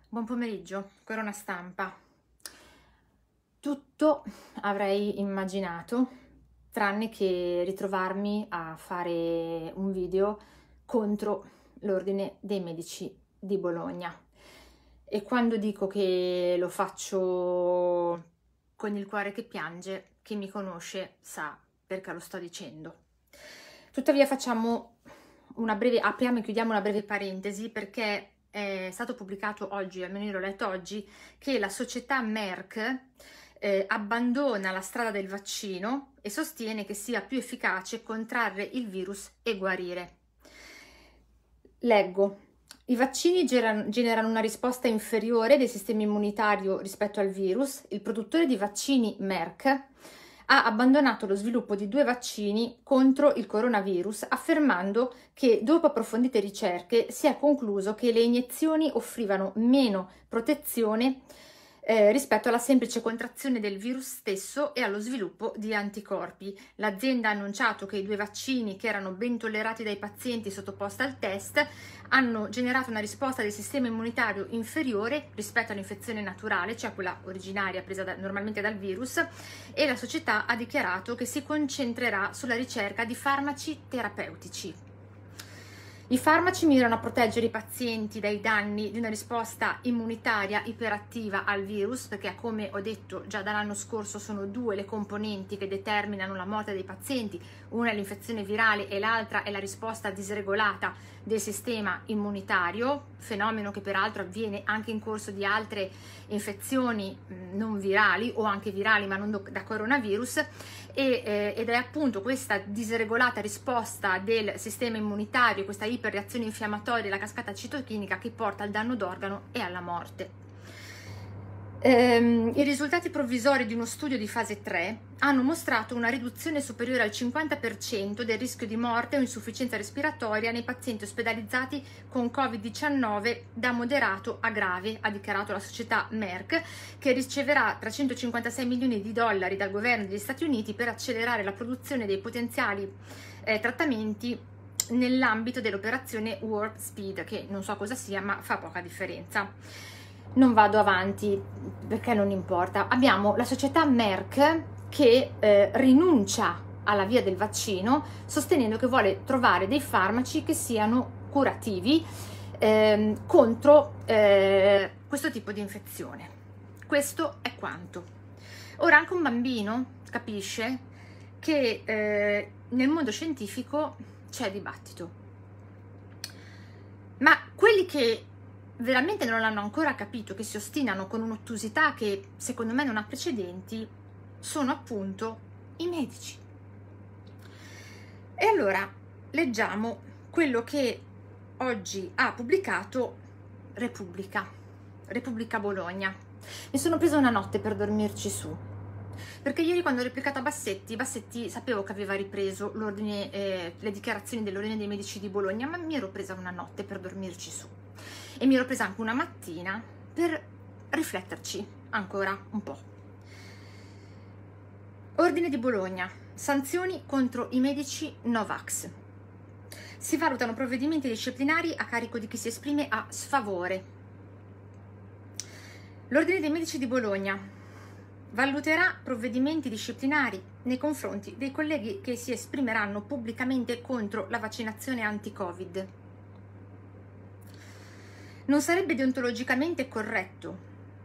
Buon pomeriggio, Corona Stampa. Tutto avrei immaginato, tranne che ritrovarmi a fare un video contro l'Ordine dei Medici di Bologna. E quando dico che lo faccio con il cuore che piange, chi mi conosce sa perché lo sto dicendo. Tuttavia apriamo e chiudiamo una breve parentesi, perché è stato pubblicato oggi, almeno io l'ho letto oggi, che la società Merck abbandona la strada del vaccino e sostiene che sia più efficace contrarre il virus e guarire. Leggo: i vaccini generano una risposta inferiore del sistema immunitario rispetto al virus. Il produttore di vaccini Merck ha abbandonato lo sviluppo di 2 vaccini contro il coronavirus, affermando che dopo approfondite ricerche si è concluso che le iniezioni offrivano meno protezione rispetto alla semplice contrazione del virus stesso e allo sviluppo di anticorpi. L'azienda ha annunciato che i 2 vaccini, che erano ben tollerati dai pazienti sottoposti al test, hanno generato una risposta del sistema immunitario inferiore rispetto all'infezione naturale, cioè quella originaria presa normalmente dal virus, e la società ha dichiarato che si concentrerà sulla ricerca di farmaci terapeutici. I farmaci mirano a proteggere i pazienti dai danni di una risposta immunitaria iperattiva al virus, perché, come ho detto già dall'anno scorso, sono 2 le componenti che determinano la morte dei pazienti: una è l'infezione virale e l'altra è la risposta disregolata del sistema immunitario, fenomeno che peraltro avviene anche in corso di altre infezioni non virali o anche virali ma non da coronavirus, ed è appunto questa disregolata risposta del sistema immunitario, questa iperreazione infiammatoria, la cascata citochinica, che porta al danno d'organo e alla morte. I risultati provvisori di uno studio di fase 3 hanno mostrato una riduzione superiore al 50% del rischio di morte o insufficienza respiratoria nei pazienti ospedalizzati con Covid-19 da moderato a grave, ha dichiarato la società Merck, che riceverà $356 milioni dal governo degli Stati Uniti per accelerare la produzione dei potenziali trattamenti nell'ambito dell'operazione Warp Speed, che non so cosa sia, ma fa poca differenza. Non vado avanti perché non importa. Abbiamo la società Merck che rinuncia alla via del vaccino, sostenendo che vuole trovare dei farmaci che siano curativi contro questo tipo di infezione. Questo è quanto. Ora, anche un bambino capisce che nel mondo scientifico c'è dibattito, ma quelli che veramente non l'hanno ancora capito, che si ostinano con un'ottusità che secondo me non ha precedenti, sono appunto i medici. E allora leggiamo quello che oggi ha pubblicato Repubblica Bologna. Mi sono presa una notte per dormirci su, perché ieri, quando ho replicato a Bassetti sapevo che aveva ripreso le dichiarazioni dell'Ordine dei Medici di Bologna, ma mi ero presa una notte per dormirci su. E mi ero presa anche una mattina per rifletterci ancora un po'. Ordine di Bologna: sanzioni contro i medici Novax. Si valutano provvedimenti disciplinari a carico di chi si esprime a sfavore. L'Ordine dei Medici di Bologna valuterà provvedimenti disciplinari nei confronti dei colleghi che si esprimeranno pubblicamente contro la vaccinazione anti-Covid. Non sarebbe deontologicamente corretto,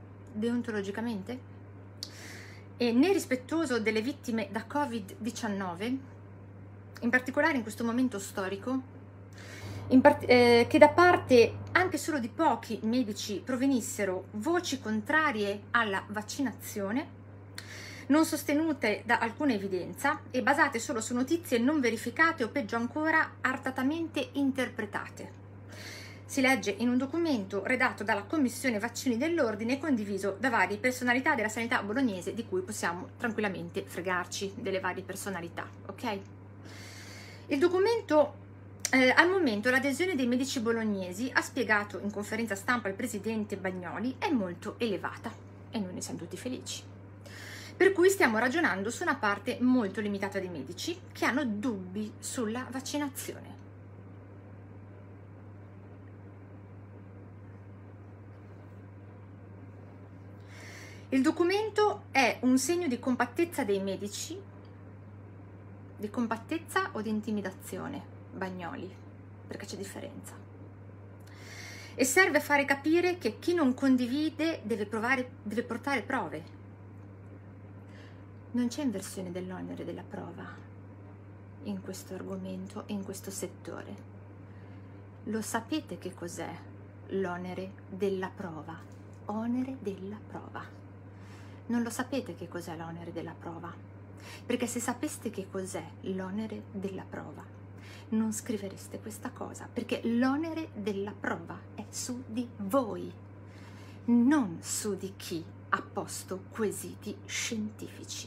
e né rispettoso delle vittime da Covid-19, in particolare in questo momento storico, che da parte anche solo di pochi medici provenissero voci contrarie alla vaccinazione, non sostenute da alcuna evidenza e basate solo su notizie non verificate o, peggio ancora, artatamente interpretate. Si legge in un documento redatto dalla Commissione Vaccini dell'Ordine e condiviso da varie personalità della sanità bolognese, di cui possiamo tranquillamente fregarci delle varie personalità, ok? Il documento, al momento l'adesione dei medici bolognesi, ha spiegato in conferenza stampa il presidente Bagnoli, è molto elevata e noi ne siamo tutti felici. Per cui stiamo ragionando su una parte molto limitata di medici che hanno dubbi sulla vaccinazione. Il documento è un segno di compattezza dei medici, di compattezza o di intimidazione, Bagnoli, perché c'è differenza. E serve a fare capire che chi non condivide deve portare prove. Non c'è inversione dell'onere della prova in questo argomento e in questo settore. Lo sapete che cos'è l'onere della prova? Onere della prova. Non lo sapete che cos'è l'onere della prova? Perché se sapeste che cos'è l'onere della prova, non scrivereste questa cosa, perché l'onere della prova è su di voi, non su di chi ha posto quesiti scientifici.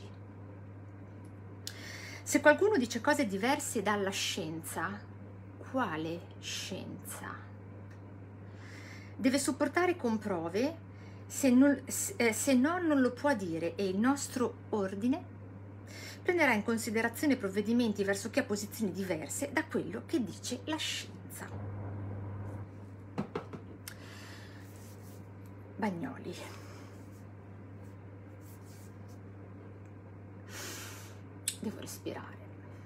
Se qualcuno dice cose diverse dalla scienza, quale scienza? Deve supportare con prove, se no non lo può dire, e il nostro ordine prenderà in considerazione provvedimenti verso chi ha posizioni diverse da quello che dice la scienza. Bagnoli. Devo respirare.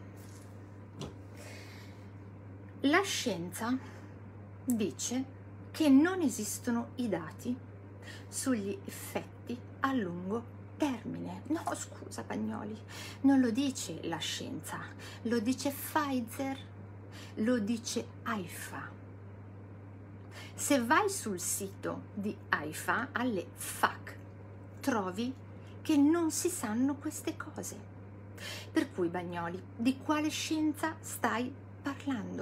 La scienza dice che non esistono i dati sugli effetti a lungo termine. No, scusa Bagnoli, non lo dice la scienza, lo dice Pfizer, lo dice AIFA. Se vai sul sito di AIFA, alle FAQ, trovi che non si sanno queste cose. Per cui Bagnoli, di quale scienza stai parlando?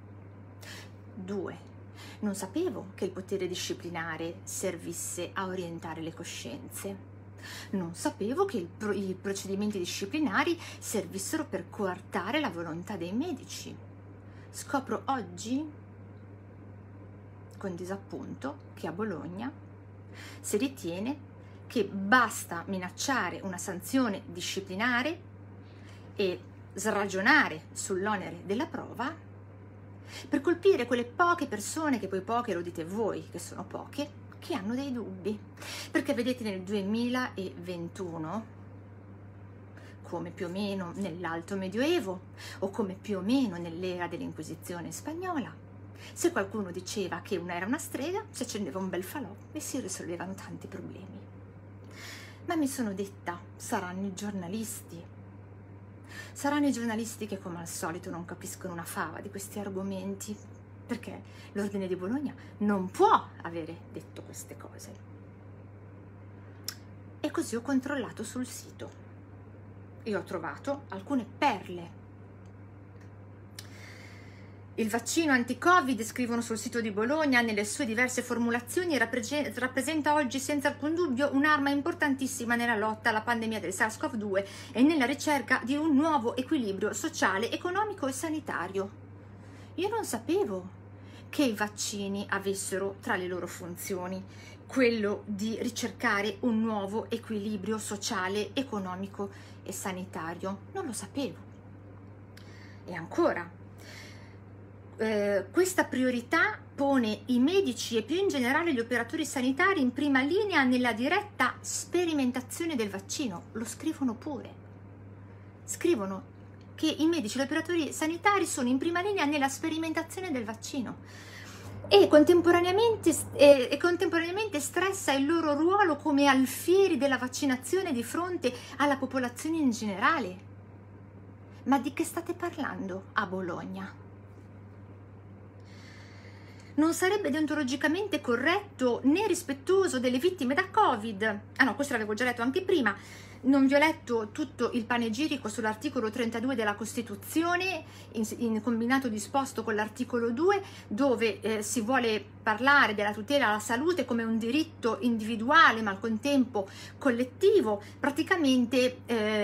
2. Non sapevo che il potere disciplinare servisse a orientare le coscienze. Non sapevo che i procedimenti disciplinari servissero per coartare la volontà dei medici. Scopro oggi, con disappunto, che a Bologna si ritiene che basta minacciare una sanzione disciplinare e sragionare sull'onere della prova per colpire quelle poche persone, che poi poche lo dite voi che sono poche, che hanno dei dubbi. Perché vedete, nel 2021, come più o meno nell'Alto Medioevo o come più o meno nell'era dell'Inquisizione spagnola, se qualcuno diceva che era una strega, si accendeva un bel falò e si risolvevano tanti problemi. Ma mi sono detta, saranno i giornalisti che come al solito non capiscono una fava di questi argomenti, perché l'Ordine di Bologna non può avere detto queste cose. E così ho controllato sul sito e ho trovato alcune perle. Il vaccino anti-Covid, scrivono sul sito di Bologna, nelle sue diverse formulazioni rappresenta oggi senza alcun dubbio un'arma importantissima nella lotta alla pandemia del SARS-CoV-2 e nella ricerca di un nuovo equilibrio sociale, economico e sanitario. Io non sapevo che i vaccini avessero tra le loro funzioni quello di ricercare un nuovo equilibrio sociale, economico e sanitario. Non lo sapevo. E ancora, questa priorità pone i medici e più in generale gli operatori sanitari in prima linea nella diretta sperimentazione del vaccino. Lo scrivono pure. Scrivono che i medici e gli operatori sanitari sono in prima linea nella sperimentazione del vaccino e contemporaneamente stressa il loro ruolo come alfieri della vaccinazione di fronte alla popolazione in generale. Ma di che state parlando a Bologna? Non sarebbe deontologicamente corretto né rispettoso delle vittime da Covid. Ah no, questo l'avevo già letto anche prima. Non vi ho letto tutto il panegirico sull'articolo 32 della Costituzione, in combinato disposto con l'articolo 2, dove si vuole parlare della tutela alla salute come un diritto individuale ma al contempo collettivo, praticamente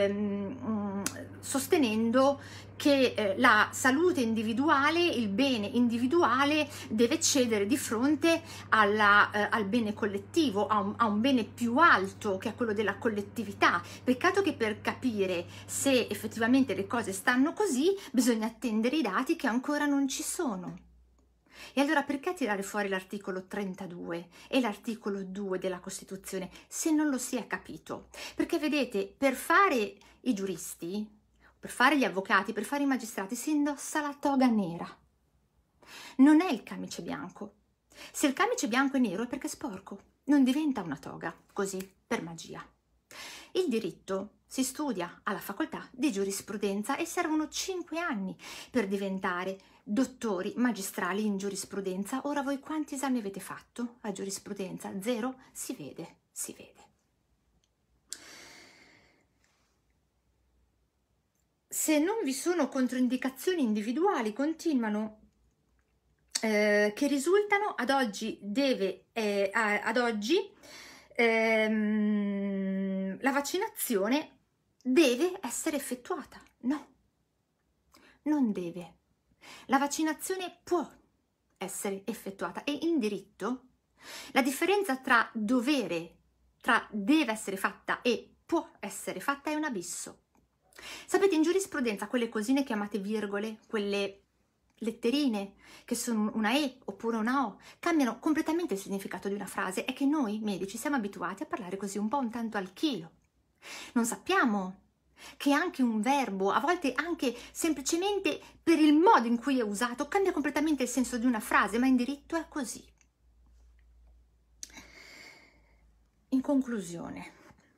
sostenendo che la salute individuale, il bene individuale deve cedere di fronte al bene collettivo, a un bene più alto che è quello della collettività. Peccato che per capire se effettivamente le cose stanno così bisogna attendere i dati che ancora non ci sono. E allora perché tirare fuori l'articolo 32 e l'articolo 2 della Costituzione se non lo si è capito? Perché vedete, per fare i giuristi, per fare gli avvocati, per fare i magistrati si indossa la toga nera. Non è il camice bianco. Se il camice bianco è nero è perché è sporco, non diventa una toga, così per magia. Il diritto si studia alla facoltà di giurisprudenza e servono 5 anni per diventare dottori magistrali in giurisprudenza. Ora voi quanti esami avete fatto a giurisprudenza? 0? Si vede, si vede. Se non vi sono controindicazioni individuali, continuano, che risultano ad oggi, la vaccinazione deve essere effettuata. No, non deve. La vaccinazione può essere effettuata e in diritto la differenza tra deve essere fatta e può essere fatta è un abisso. Sapete, in giurisprudenza quelle cosine chiamate virgole, quelle letterine che sono una E oppure una O, cambiano completamente il significato di una frase. È che noi medici siamo abituati a parlare così un po' un tanto al chilo. Non sappiamo che anche un verbo, a volte anche semplicemente per il modo in cui è usato, cambia completamente il senso di una frase, ma in diritto è così. In conclusione,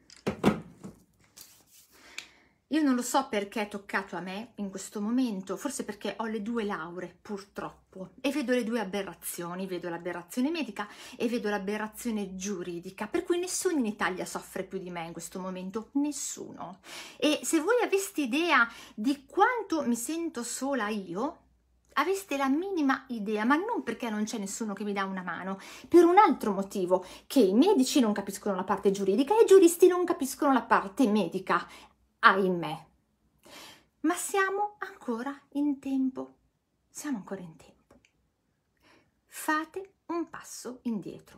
io non lo so perché è toccato a me in questo momento, forse perché ho le 2 lauree, purtroppo, e vedo le 2 aberrazioni, vedo l'aberrazione medica e vedo l'aberrazione giuridica, per cui nessuno in Italia soffre più di me in questo momento, nessuno. E se voi aveste idea di quanto mi sento sola io, aveste la minima idea, ma non perché non c'è nessuno che mi dà una mano, per un altro motivo, che i medici non capiscono la parte giuridica e i giuristi non capiscono la parte medica. Ahimè, ma siamo ancora in tempo, siamo ancora in tempo. Fate un passo indietro.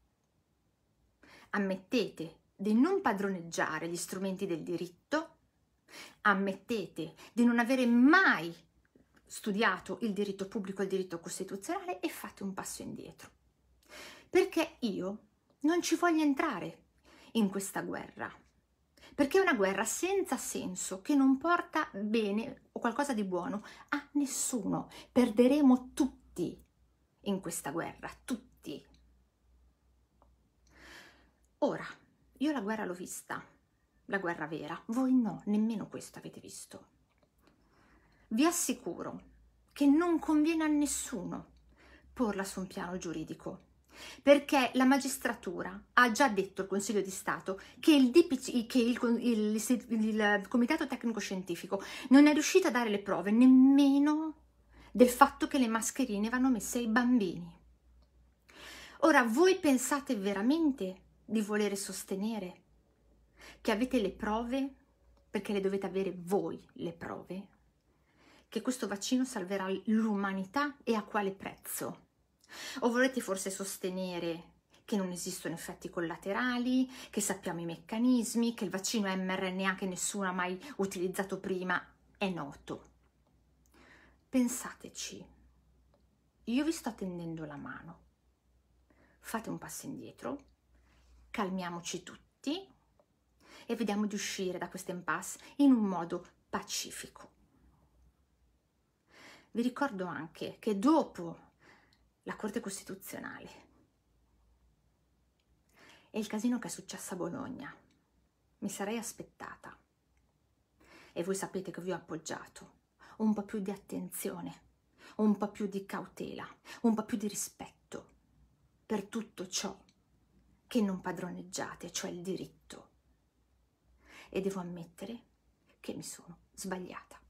Ammettete di non padroneggiare gli strumenti del diritto, ammettete di non avere mai studiato il diritto pubblico e il diritto costituzionale e fate un passo indietro. Perché io non ci voglio entrare in questa guerra. Perché è una guerra senza senso, che non porta bene o qualcosa di buono a nessuno. Perderemo tutti in questa guerra, tutti. Ora, io la guerra l'ho vista, la guerra vera. Voi no, nemmeno questo avete visto. Vi assicuro che non conviene a nessuno porla su un piano giuridico. Perché la magistratura ha già detto al Consiglio di Stato che il Comitato Tecnico Scientifico non è riuscito a dare le prove nemmeno del fatto che le mascherine vanno messe ai bambini. Ora, voi pensate veramente di volere sostenere che avete le prove, perché le dovete avere voi le prove, che questo vaccino salverà l'umanità e a quale prezzo? O volete forse sostenere che non esistono effetti collaterali, che sappiamo i meccanismi, che il vaccino mRNA che nessuno ha mai utilizzato prima è noto? Pensateci, io vi sto tendendo la mano, fate un passo indietro, calmiamoci tutti e vediamo di uscire da questo impasse in un modo pacifico. Vi ricordo anche che dopo la Corte Costituzionale e il casino che è successo a Bologna, mi sarei aspettata, e voi sapete che vi ho appoggiato, un po' più di attenzione, un po' più di cautela, un po' più di rispetto per tutto ciò che non padroneggiate, cioè il diritto. E devo ammettere che mi sono sbagliata.